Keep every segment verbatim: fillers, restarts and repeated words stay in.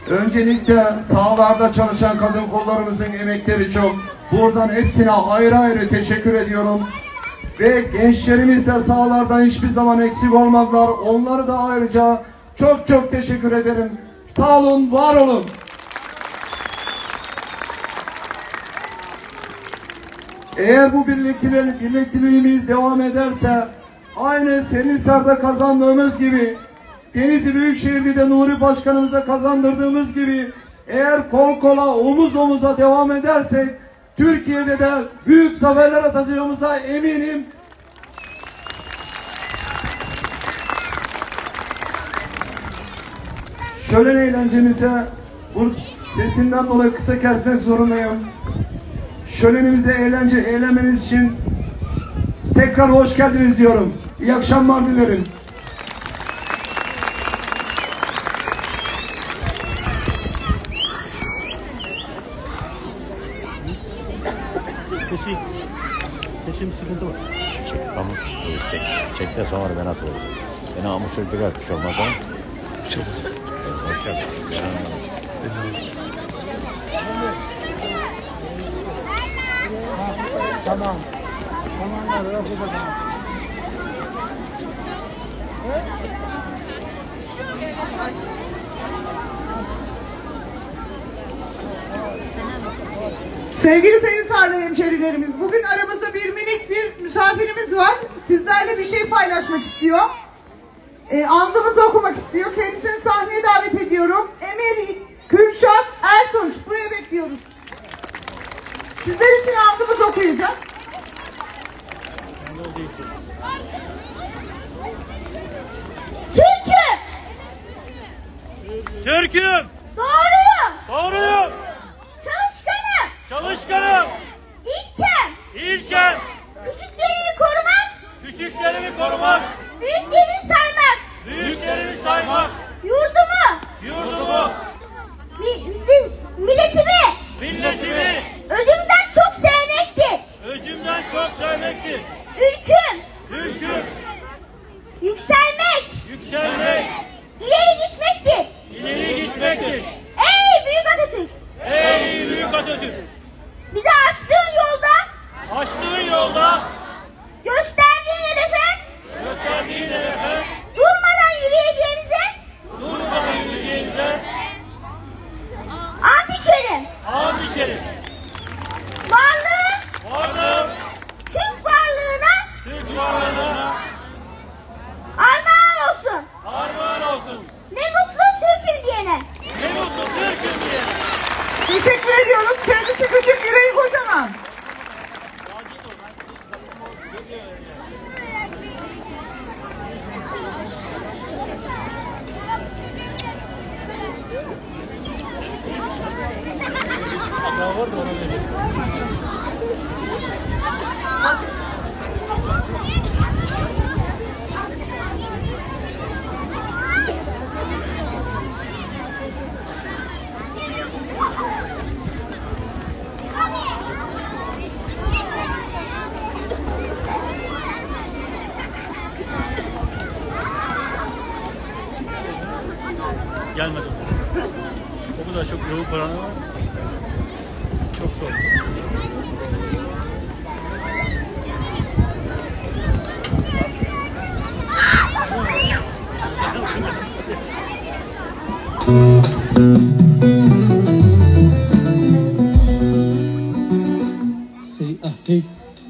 Öncelikle sahalarda çalışan kadın kollarımızın emekleri çok. Buradan hepsine ayrı ayrı teşekkür ediyorum. Ve gençlerimiz de sahalardan hiçbir zaman eksik olmadılar. Onları da ayrıca çok çok teşekkür ederim. Sağ olun, var olun. Eğer bu birlikteliğimiz devam ederse, aynı Serinhisar'da kazandığımız gibi, Denizli Büyükşehir'de de Nuri Başkanımıza kazandırdığımız gibi, eğer kol kola, omuz omuza devam edersek, Türkiye'de de büyük zaferler atacağımıza eminim. Şölen eğlencemize, bu sesimden dolayı kısa kesmek zorundayım. Şölenimize eğlence eğlenmeniz için tekrar hoş geldiniz diyorum. İyi akşamlar dilerim. Sesim, sesim sıkıntı var. Çek, tamam. Çek, çek de sonra ben atılırım. Beni amusörlük etmiş olmaz ha. Çok evet, hoş geldin. Selam. Tamam. Tamamlar, yok o da. Sevgili Serinhisarlı hemşerilerimiz, bugün aramızda bir minik bir misafirimiz var. Sizlerle bir şey paylaşmak istiyor. E, andımızı okumak istiyor. Kendisini sahneye davet ediyorum. Emir Kürşat Ertunç, buraya bekliyoruz. Sizler için andımızı okuyacak. Türk'üm. Türk'üm. Doğruyum. Doğruyum. Çalışkanım. Çalışkanım. İlkem. İlkem. Küçüklerimi korumak. Küçüklerimi korumak. Büyüklerimi saymak. Büyüklerimi saymak. Yurdumu. Yurdumu. Mi, mi, milletimi. Milletimi. Özümden çok sevmektir. Özümden çok sevmektir. Ülküm. Ülküm. Yükselmek. Yükselmek. İleri gitmektir. İleri gitmektir. Ey büyük Atatürk. Ey büyük Atatürk. Bize açtığın yolda. Açtığın yolda. Gösterdiğin hedefe. Gösterdiğin hedefe. Durmadan yürüyeceğimize. Durmadan yürüyeceğimize. Ant içerim. Ant içerim. Varlığım. Varlığım. Türk varlığına. Türk varlığına. Armağan olsun. Armağan olsun. Ne mutlu Türk'üm diyene. Ne mutlu Türk'üm diyene. Teşekkür ediyoruz. Kendisi küçük, yüreği kocaman. Gelmedim. O kadar çok yoğun paranı var. Çok zor. Say a hey.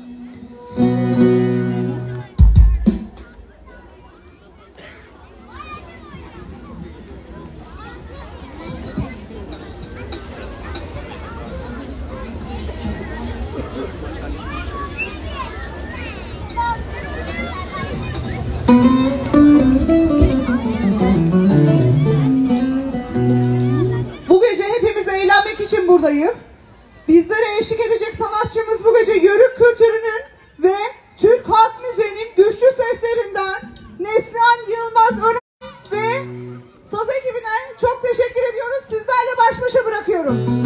Bu gece hepimiz eğlenmek için buradayız. Bizlere eşlik edecek sanatçımız bu gece Yörük kültürünün ve Türk Halk Müziği'nin güçlü seslerinden Neslihan Yılmaz Örnek ve saz ekibine çok teşekkür ediyoruz. Sizlerle baş başa bırakıyorum.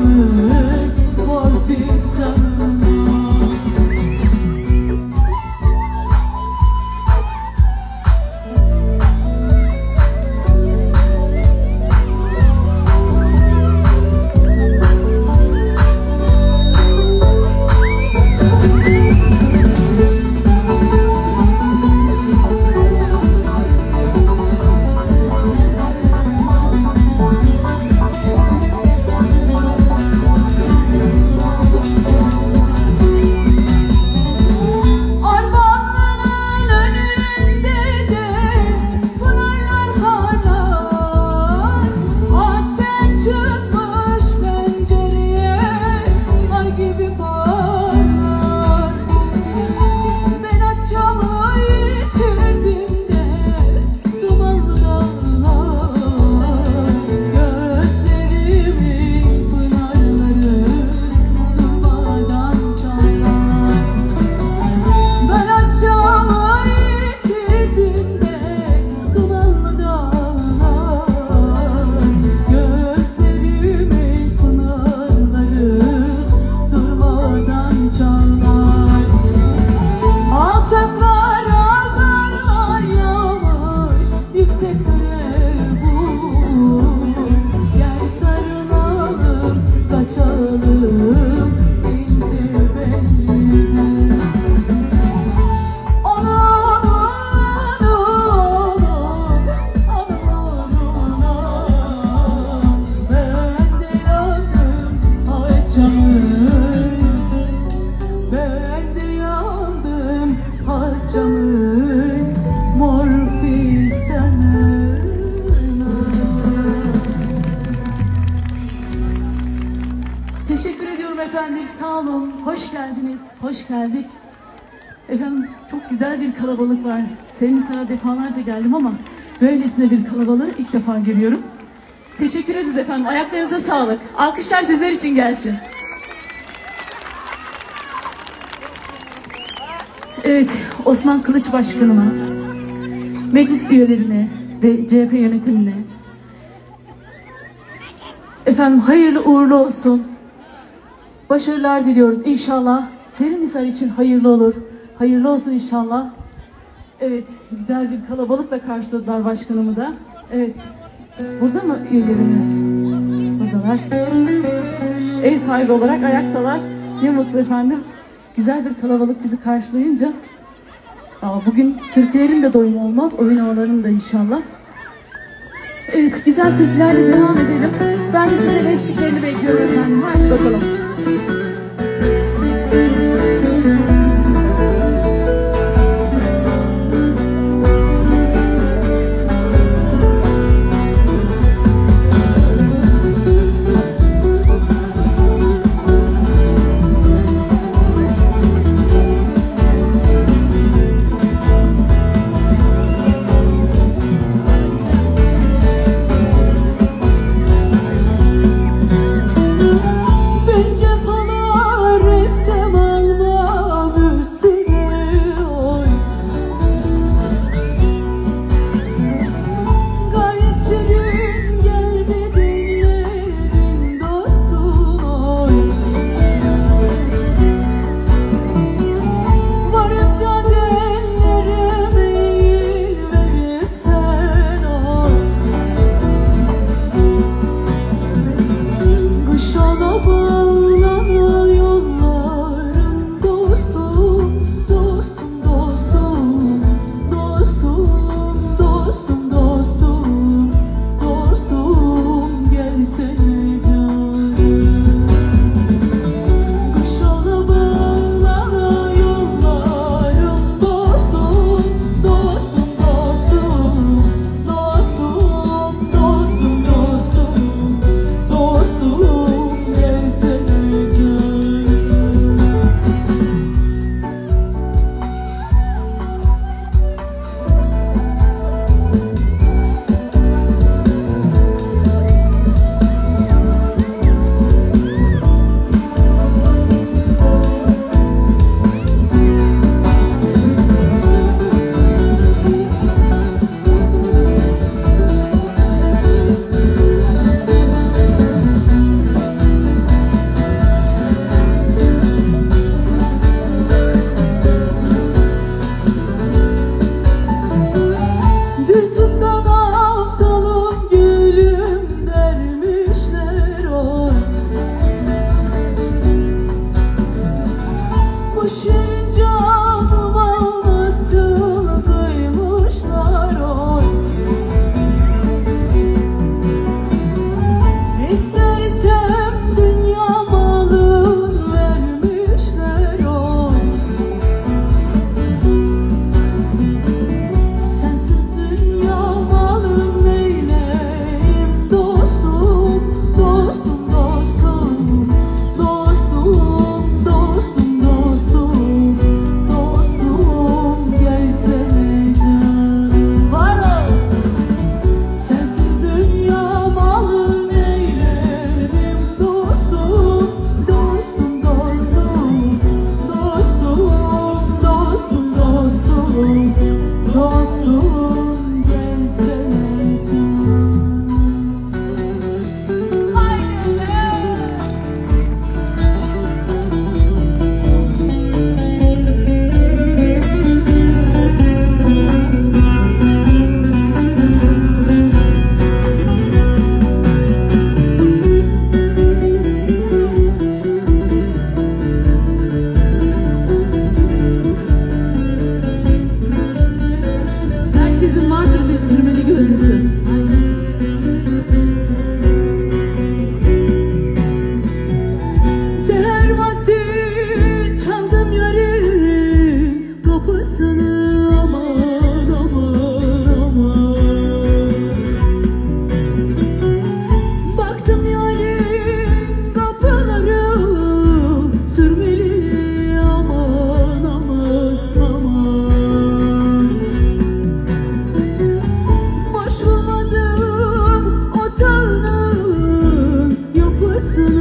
açamın mor fistanına. Teşekkür ediyorum efendim, sağ olun. Hoş geldiniz, hoş geldik. Efendim çok güzel bir kalabalık var. Serinhisar'a defalarca geldim ama böylesine bir kalabalığı ilk defa görüyorum. Teşekkür ederiz efendim, ayaklarınıza sağlık. Alkışlar sizler için gelsin. Evet, Osman Kılıç Başkanıma, meclis üyelerine ve C H P yönetimine efendim hayırlı uğurlu olsun. Başarılar diliyoruz inşallah. Serinhisar için hayırlı olur. Hayırlı olsun inşallah. Evet, güzel bir kalabalıkla karşıladılar başkanımı da. Evet, burada mı üyelerimiz? Buradalar. Ev sahibi olarak ayaktalar. Ne mutlu efendim. Güzel bir kalabalık bizi karşılayınca. Aa, bugün türkülerin de doyumu olmaz, oyun havalarının da inşallah. Evet, güzel türkülerle devam edelim. Ben de sizin eşliklerini bekliyorum efendim. Hadi bakalım. Dostum, dostum, dostum, gelsene.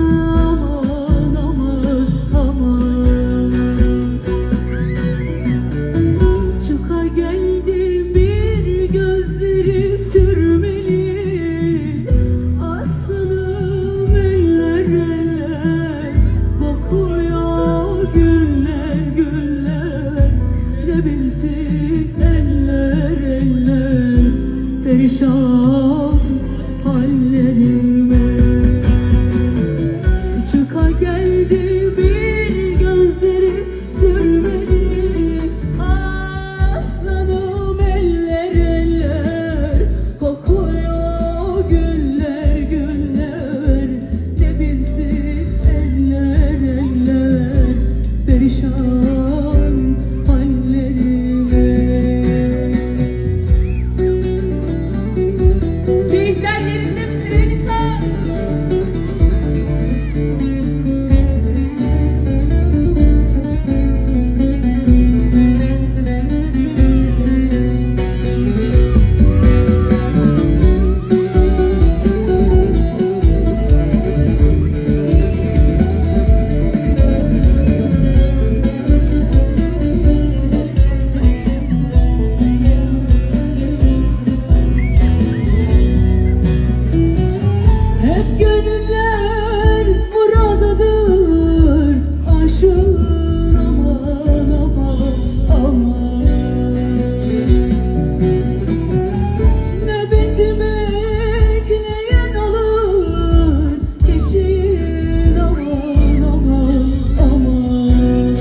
aman aman aman. Çıka geldi bir gözleri sürmeli, aslanım eller eller, kokuyor güller güller. Ne bilsin eller eller, perişan hallerime. Çıka geldi bir gözleri sürmeli, aslanım eller eller, kokuyor güller güller. Ne bilsin eller eller, perişan hallerime. Keyifler yerinde mi Süreyya? Hep gönüller buradadır, aşığın aman aman aman. Nöbetime ekleyen alır, keşin aman aman aman.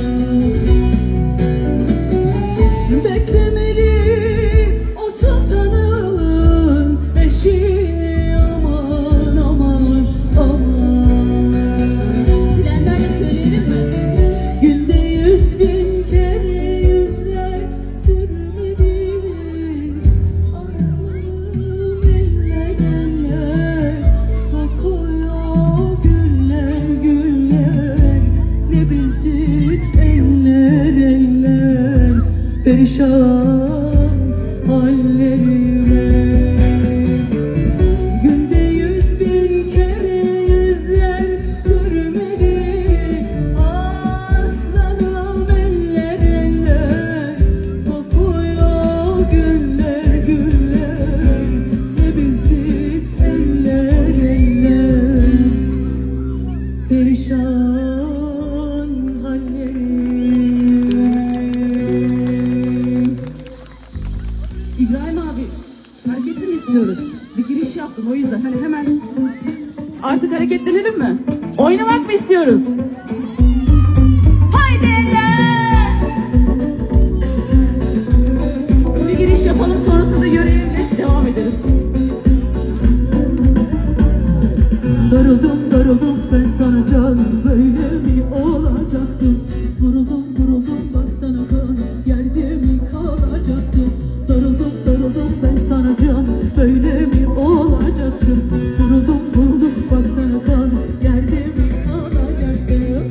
Beklemeli o sultanın eşi aman aman aman. Bilenler de söyleyelim mi? Günde yüz bin kere yüzler sürmeli, aslanım eller eller, kokuyor güller güller. Ne bilsin eller eller, perişan hallerime. Günde yüz bin kere yüzler sürmeli, aslanım eller eller, kokuyor güller güller. Ne bilsin eller eller, perişan hallerim. İbrahim abi, hareketli mi istiyoruz? Bir giriş yaptım o yüzden hani hemen artık hareketlenelim mi? Oynamak mı istiyoruz? Haydi eller! Bir giriş yapalım, sonrasında yöreyle devam ederiz. Darıldım darıldım ben sana canım, böyle mi olacaktım? Vuruldum vuruldum baksana kan, yerde mi kalacaktım? Darıldım darıldım ben sana canım, böyle mi olacaktım? Vuruldum vuruldum baksana kan, yerde mi kalacaktım?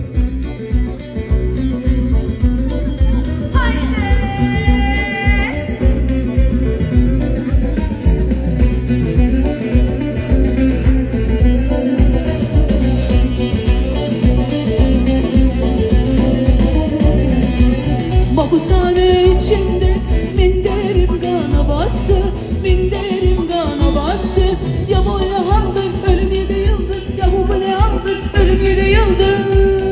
Haydi! Mahpushane içinde minderim kana battı, minderim kana battı. Ya bu ne haldır, ölüm yedi yıldır, ya bu ne haldır, ölüm yedi yıldır.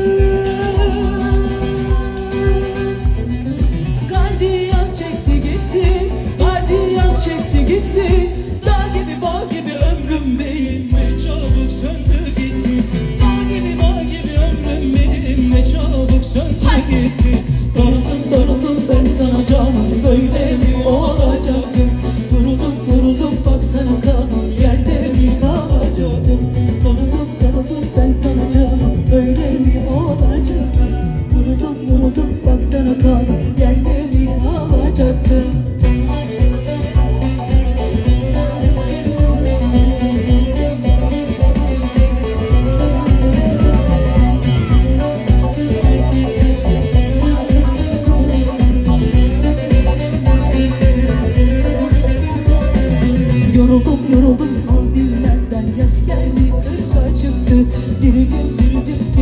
Gardiyan çekti gitti, gardiyan çekti gitti. Dağ gibi bağ gibi ömrüm benim, ne çabuk söndü gitti. Dağ gibi bağ gibi ömrüm benim, ne çabuk söndü gitti. Darıldım darıldım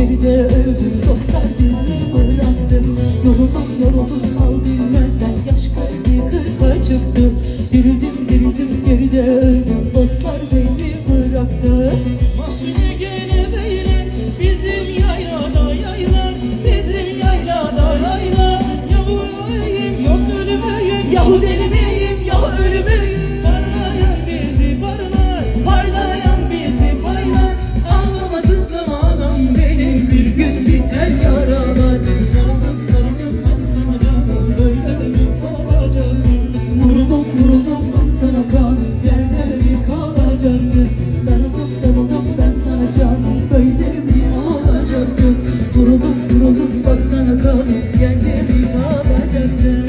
geride öldüm, dostlar bizi bıraktı. Yoruldum yoruldum al bilmezden, yaş kalbi kırka çıktı. Dirildim dirildim geride öldüm, dostlar beni bıraktı. Mahsune gene beyler, bizim yaylada yaylar, bizim yaylada yaylar. Yahu öleyim, yok ölümeyim, yahu delimeyim, yahu ölümeyim. Parlayan bizi parlar, parlayan bizi paylar. Ağlamasın zamanım benim, bir gün biter yaralar. Yandım yandım ben sana canım, böyle mi olacaktı? Vuruldum vuruldum ben sana kanım, yerde mi kalacaktı? Darıldım darıldım ben sana canım, böyle mi olacaktı? Vuruldum vuruldum bak sana kanım, yerde mi kalacaktı?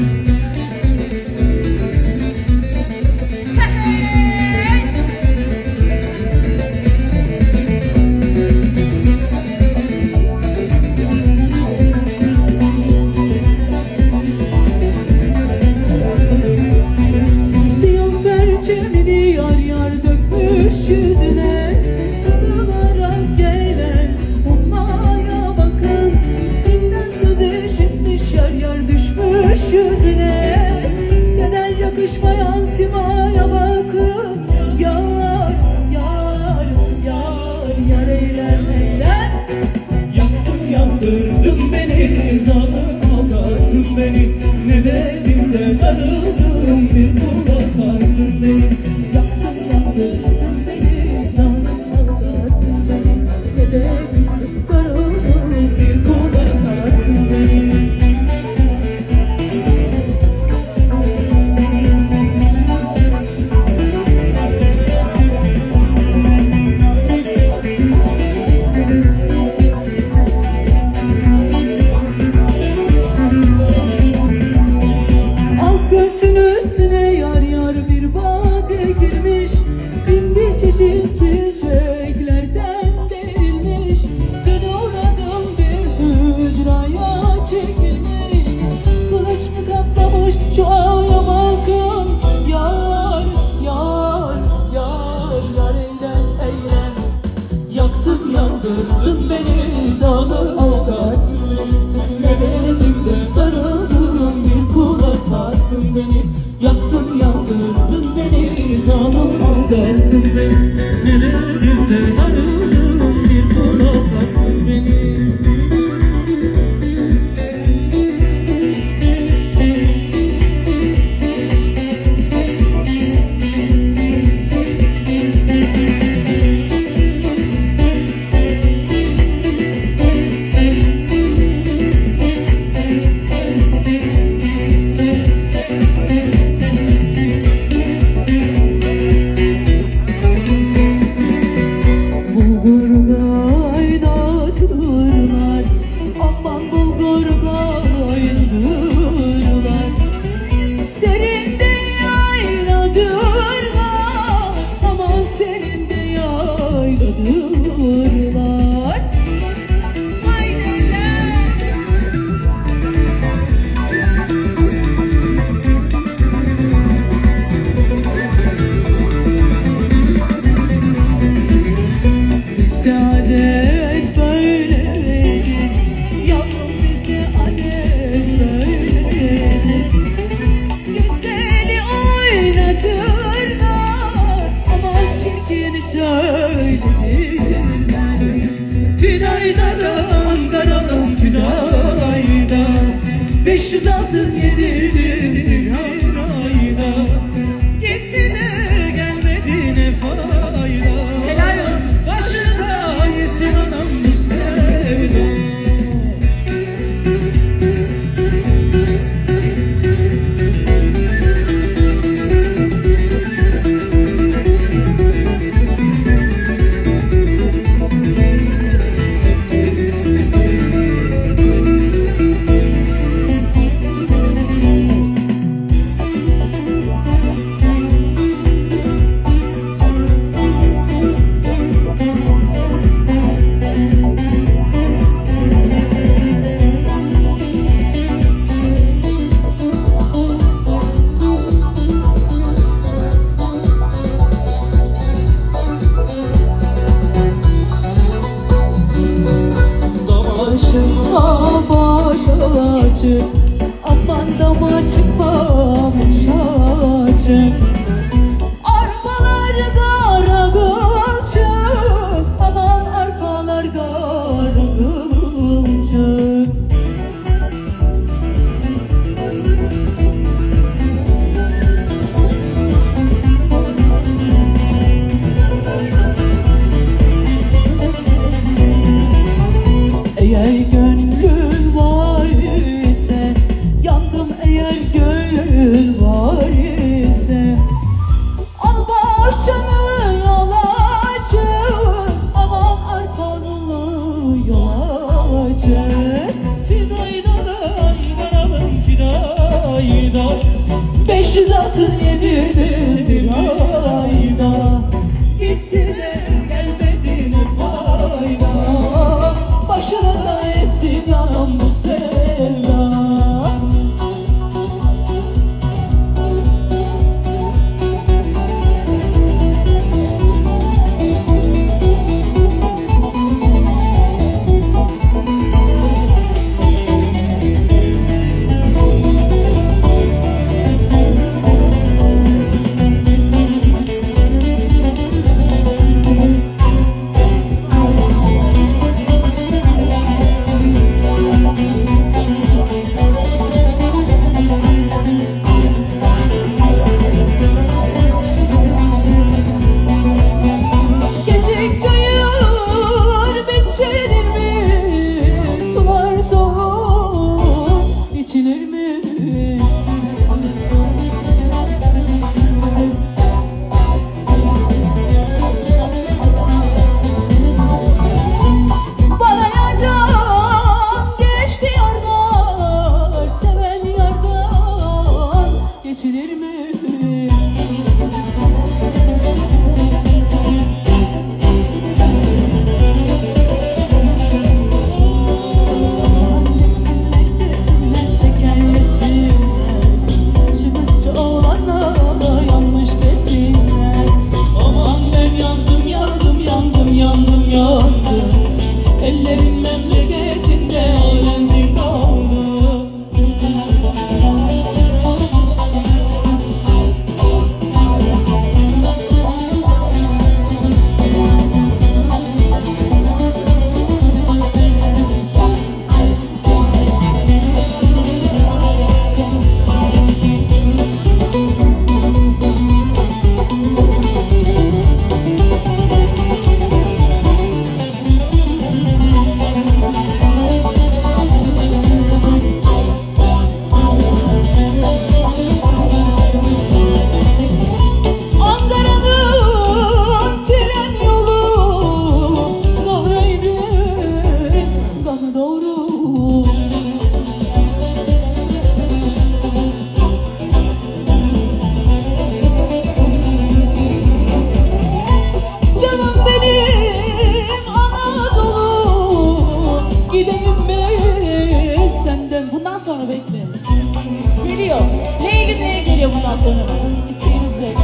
Siyah perçemini yar yar dökmüş yüzüne, sarılarak gelen ummaya bakın. Dilden söze şimdiş yar yar düşmüş yüzüne, neden yakışmayan simaya bakın. Yar yar yar yar eğlen eğlen. Yaktın yandırdın beni, zalim aldattın beni. Ne dedim de darıldım, bir kula sardın beni. Yaktın yandırdın beni, zalim aldattın beni. Ne de darıldım, bir kula sardın beni. Ak göğsün üstüne yar yar bir bade girmiş, bin bir çeşit çiçeklerden derilmiş. Dün uğradım bir hücraya çekilmiş, kılıç mı kaplamış şu aya bakın. Yar yar yar yar eğlen eğlen. Yaktın yandırdın beni, zalim aldattın beni. Ne dedim de darıldım, bir kula sardın beni. Yaktın yandırdın beni, zalim aldattın beni. Ne dedim de darıldım, bir kula sardın beni. Bulgur kaynatırlar, aman bulgur kaynatırlar. Senin de yayladırlar, aman senin de yayladırlar. Bizde adet böyledir, yavrum bizde adet böyledir. Güzeli oynatırlar, aman çirkini söyletirler. Finaydan daralım finaydan, beş yüz altın yedirdim her ayda. Gitti de gelmedi ne fayda. Helal olsun. Başına yesin anam bu sevda. açık, aman dama çıkmamış açık. Arpalar kara kılçık, aman arpalar kara kılçık. Eğer gönlün var ise, yandım eğer gönlün var ise, al bahçanı yol açık, aman arpanlı yol açık. Fidaydan varalım fidaydan, beş yüz altın yedirdim bir ayda. Gitti de gelmedi ne fayda, başına da essin yanım bu sevda. Ellerin memleketinde eğlendim kaldı. Bundan sonra bekle. Geliyor. Leyli neye geliyor bundan sonra? İsteğinizle.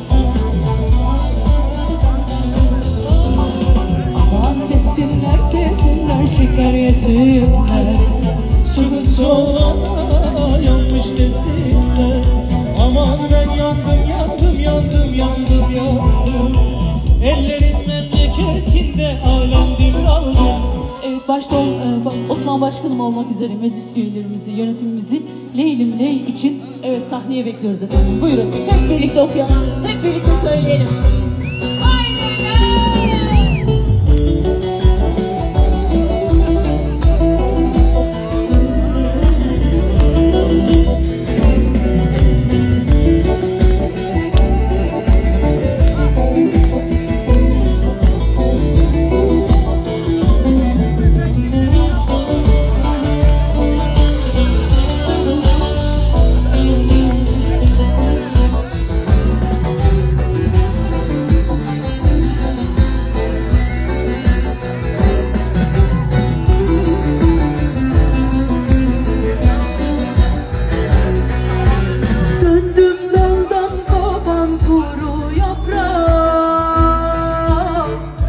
Aman desinler, desinler, şeker yesinler. Şu kız olana yanmış desinler. Aman ben yandım, yandım, yandım, yandım, yandım. Ellerin memleketinde alemdim kaldım. Evet, başta Osman Başkanım olmak üzere meclis üyelerimizi, yönetimimizi Leylim Ley için evet sahneye bekliyoruz efendim. Buyurun. Hep birlikte okuyalım. Hep birlikte söyleyelim.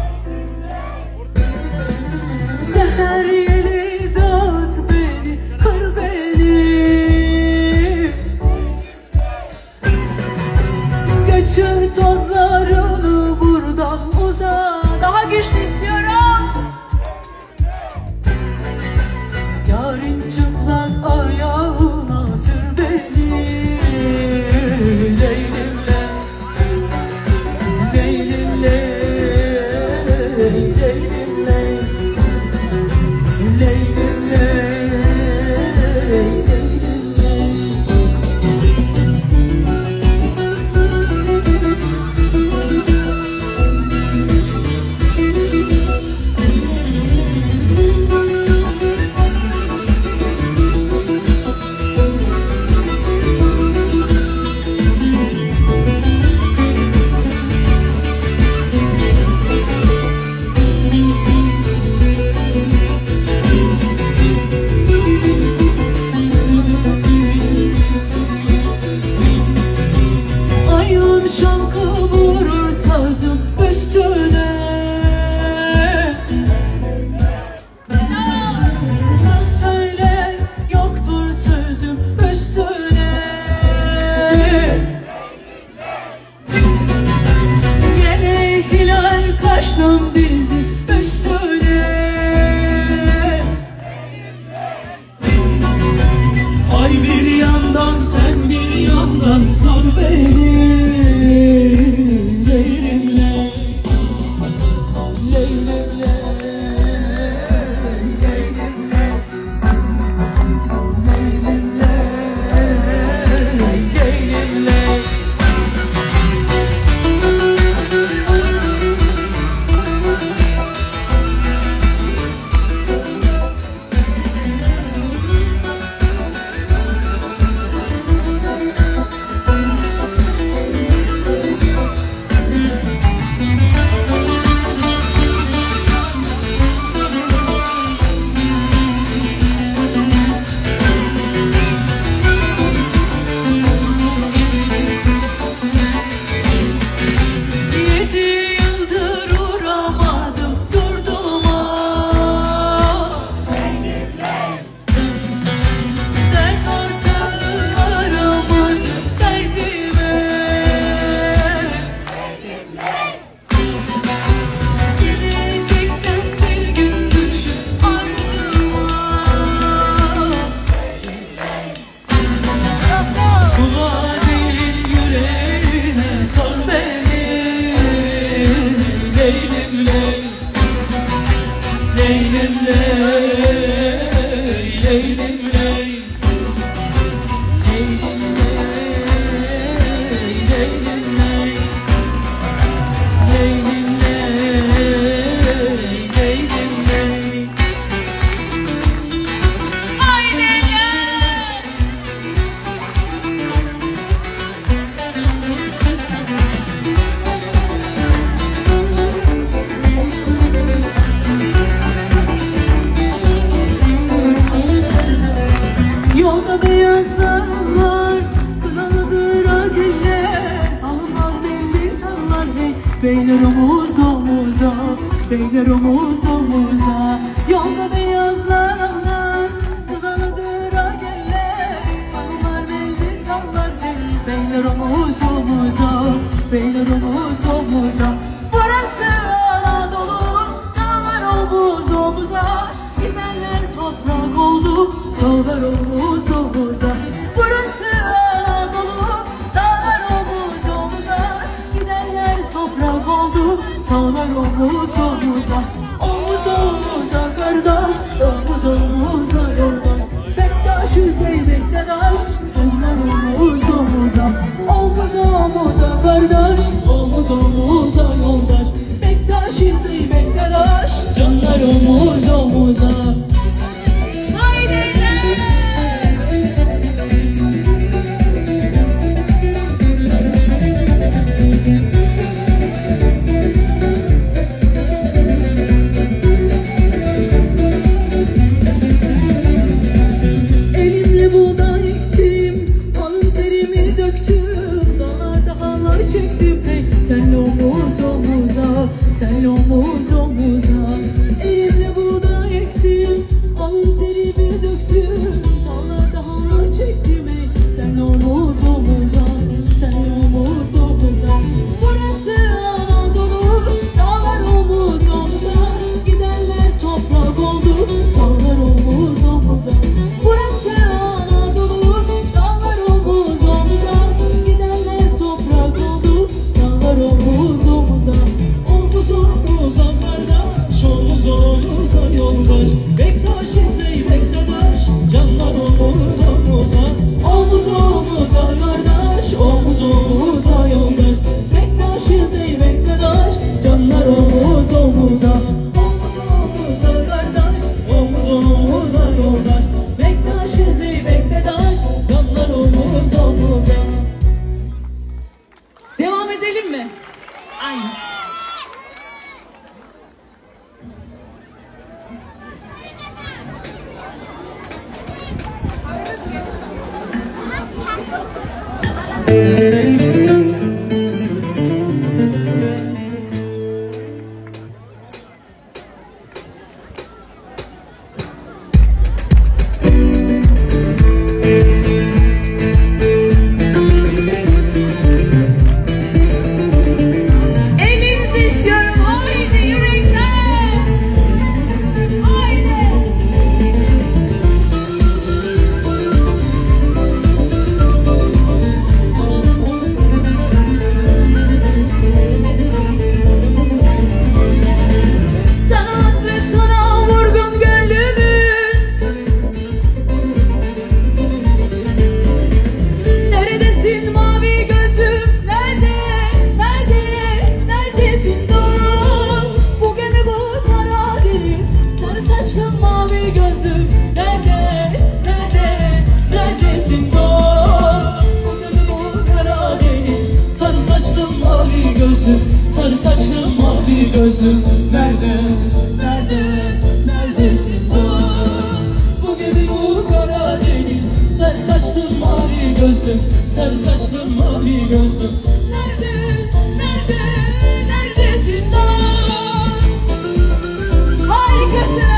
Seher yeli dağıt beni. beyler omuz omuza. Yolda beyazlanan kızalıdır ageller, hanımlar belli sallar bey, beyler omuz omuza, beyler omuz omuza. Burası Anadolu, dağlar omuz omuza, gidenler toprak oldu, sallar omuz omuza. Burası Anadolu, dağlar omuz omuza, gidenler toprak oldu, sallar omuz omuza. Omuz omuza kardeş, omuz omuza yoldaş, bektaşız ey bektaş, onlar omuz omuza. Omuz omuza kardeş, omuz omuza yoldaş, bektaşız ey bektaş, canlar omuz omuza. Haydi! Elimle buğday ektim, alın terimi döktüm, dağlarda halar çektim hey, senle omuz omuza, senle omuz omuza. Elimle buğday ektim, alın terimi döktüm, dağlarda halar çektim hey, senle omuz omuza, senle omuz omuza. Burası Anadolu, dağlar omuz omuza, gidenler toprak oldu, sallar omuz omuza. Burası Anadolu, dağlar omuz omuza, gidenler toprak oldu, sallar omuz omuza. Omuz omuza kardeş, omuz omuza yoldaş, bektaşız ey bektaş, canlar omuz omuza. Omuz omuza kardeş, omuz omuza yoldaş, bektaşız ey bektaş, canlar omuz omuza. Omuz omuza kardeş, omuz omuza yoldaş, bektaşız ey bektaş, canlar omuz omuza. Devam edelim mi? Aynen. Elinizi istiyorum, haydi yürekten, haydi. Sana hasret, sana vurgun gönlümüz, neredesin mavi gözlüm, nerede, nerede, neredesin dost? Bu gemi bu Karadeniz, sarı saçlı mavi gözlüm, nerede, nerede, neredesin dost? Bu gemi bu Karadeniz, sarı saçlı mavi gözlüm, sarı saçlı mavi gözlüm, nerede, nerede, neredesin dost? Bu gemi bu Karadeniz, sarı saçlı mavi gözlüm, sarı saçlı mavi gözlüm, nerede, nerede, neredesin dost? Harikasın.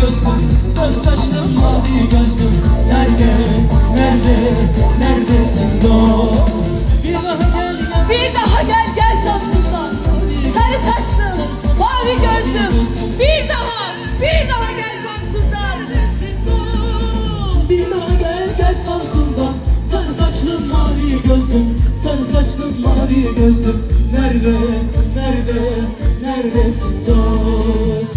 gözlüm, sarı saçlım mavi gözlüm. Nerede, nerede, neredesin dost? Bir daha gel, gel. Bir daha gel gel Samsun'dan. Sarı saçlım, mavi gözlüm. Bir daha, bir daha gel Samsun'dan. Bir daha gel, gel Samsun'dan. Sarı saçlım mavi gözlüm, sarı saçlım mavi gözlüm. Nerede, nerede, neredesin dost?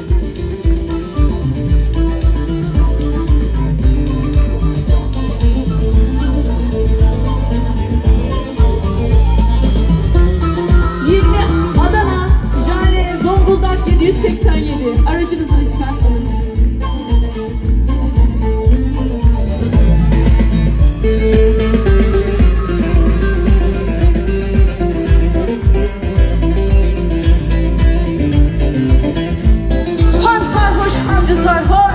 Adana, Jale, Zonguldak yedi yüz seksen yedi. Aracınızı lütfen alınız. Han sarhoş, hancı sarhoş.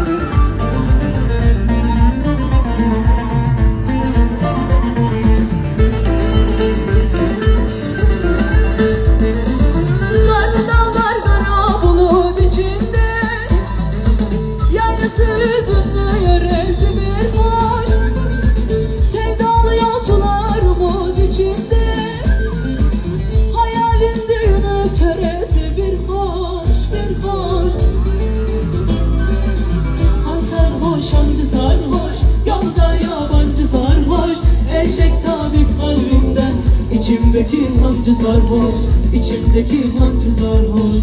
Karlı dağlar kara bulut içinde, yaylası üzümlü yöresi bir boş. Sevdalı yolcular umut içinde, hayalin düğünü töresi bir hoş, bir hoş. Han sarhoş, hancı sarhoş, yolda yabancı sarhoş. Eşek tabip kalbimden, içimdeki sancı sarhoş, içimdeki sancı sarhoş.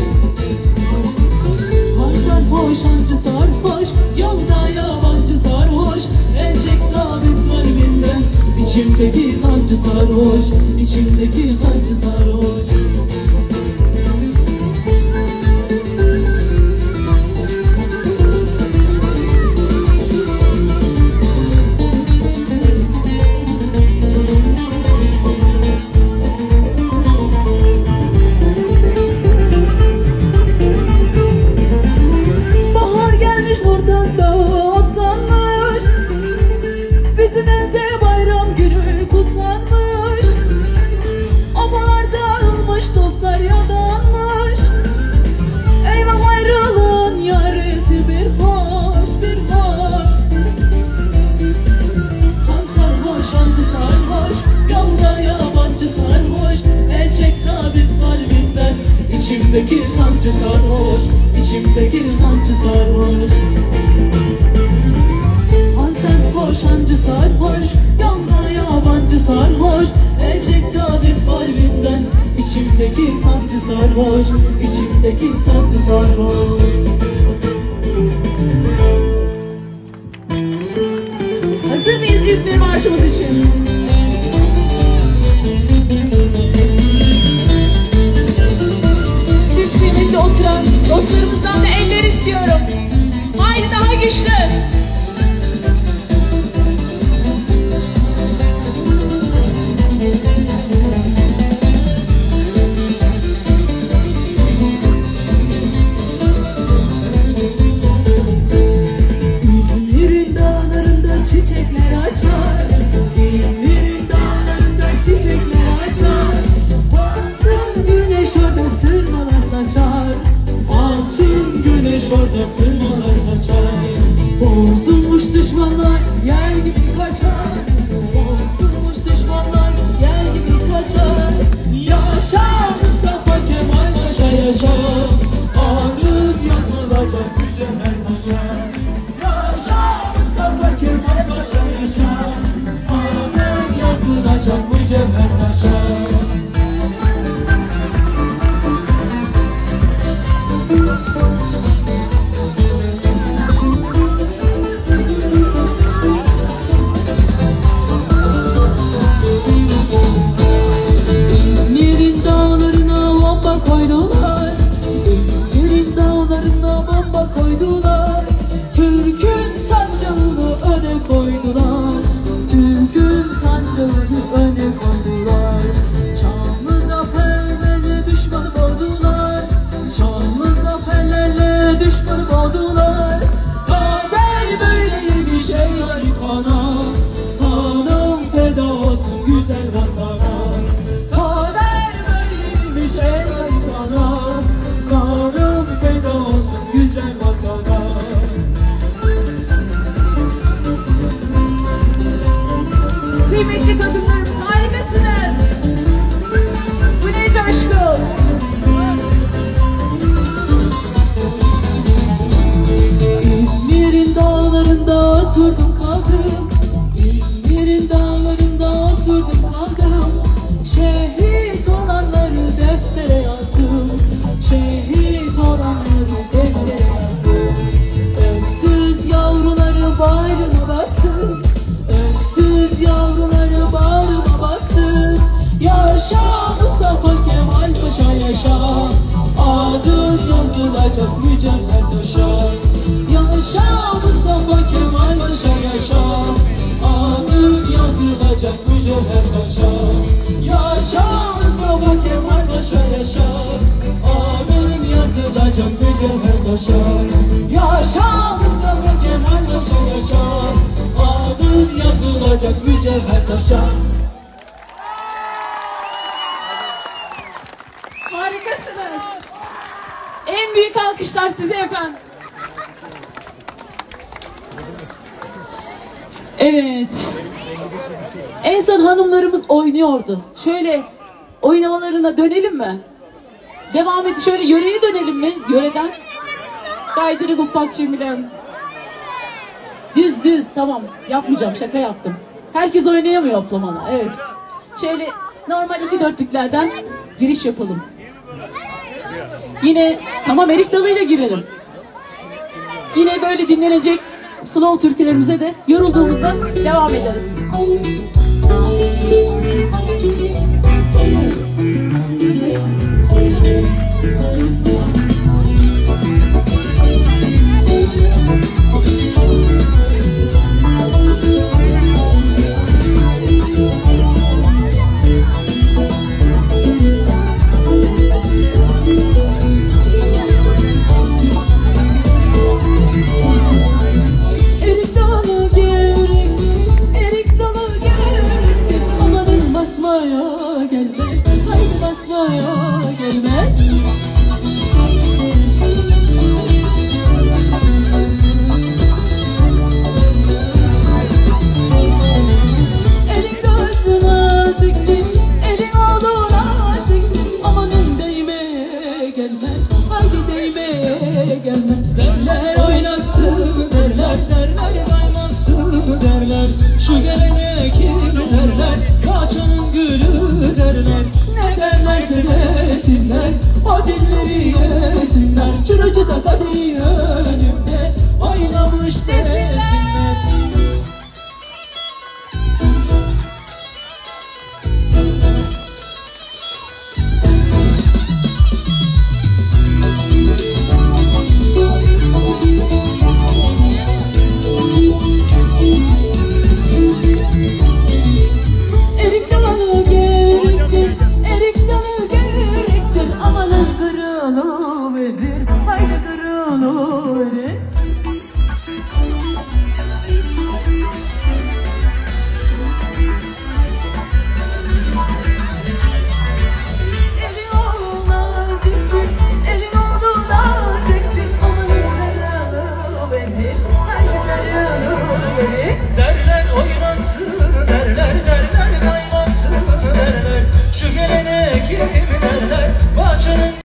Han sarhoş, hancı sarhoş, yolda yabancı sarhoş. Eşek tabip kalbimden, içimdeki sancı sarhoş, içimdeki sancı sarhoş. Bahar gelmiş buradan da otlanmış, bizim evde bayram günü kutlanmış. Obalar dağılmış, dostlar yadanmış. Eyvah ayrılığın yarısı bir hoş, bir hoş. Han sarhoş, hancı sarhoş, yolda yabancı sarhoş. El çek tabip kalbimden, içimdeki sancı sarhoş, içimdeki sancı sarhoş. Han sarhoş, hancı sarhoş, yolda yabancı sarhoş. El çek tabip kalbimden, içimdeki sancı sarhoş, içimdeki sancı sarhoş. Hazır mıyız İzmir marşımız için? Siz kıymetli oturan dostlarımızdan da eller istiyorum. Haydi daha güçlü. İzmir'in dağlarında çiçekler açar, İzmir'in dağlarında çiçekler açar. Altın güneş orada sırmalar saçar, altın güneş orada sırmalar saçar. Bozulmuş düşmanlar yer gibi kaçar, bozulmuş düşmanlar yer gibi kaçar. Yaşa Mustafa Kemal Paşa yaşa, adın yazılacak mücevher taşa. Yaşa Mustafa Kemal Paşa yaşa, adın yazılacak mücevher taşa. İzmir'in dağlarına bomba koydular, İzmir'in dağlarına bomba koydular. Türk'ün sancağını öne koydular, Türk'ün sancağını öne koydular. Şanlı zaferlerle düşmanı boğdular, şanlı zaferlerle düşmanı boğdular. Kader böyle bir şey var bana, kanım feda olsun güzel vatana. Kader böyle bir şey var bana, kanım feda olsun güzel vatana. yazdım. İzmir'in dağlarında oturdum kaldım. Şehit olanları deftere yazdım. Şehit olanları deftere yazdım. Öksüz yavruları bağrıma bastım. Öksüz yavruları bağrıma bastım. Yaşa Mustafa Kemal Paşa yaşa. Adın yazılacak mücevher taşa. Yaşa Mustafa Kemal Paşa yaşa. Adın yazılacak mücevher taşa. Yaşa Mustafa Kemal Paşa yaşa. Adın yazılacak mücevher taşa. Yaşa Mustafa Kemal Paşa yaşa. Adın yazılacak mücevher taşa. Harikasınız. En büyük alkışlar size efendim. Evet. En son hanımlarımız oynuyordu. Şöyle oynamalarına dönelim mi? Devam et. Şöyle yöreye dönelim mi? Yöreden. Gaydırı Gupak Cemile'm. Düz düz tamam. Yapmayacağım. Şaka yaptım. Herkes oynayamıyor hoplamana. Evet. Şöyle normal iki dörtlüklerden giriş yapalım. Yine tamam erik dalıyla girelim. Yine böyle dinlenecek slow türkülerimize de yorulduğumuzda devam ederiz. Şu gelene kim derler, kaçanın gülü derler. Ne derlerse desinler, o dilleri yesinler. Çıracı da kadeyi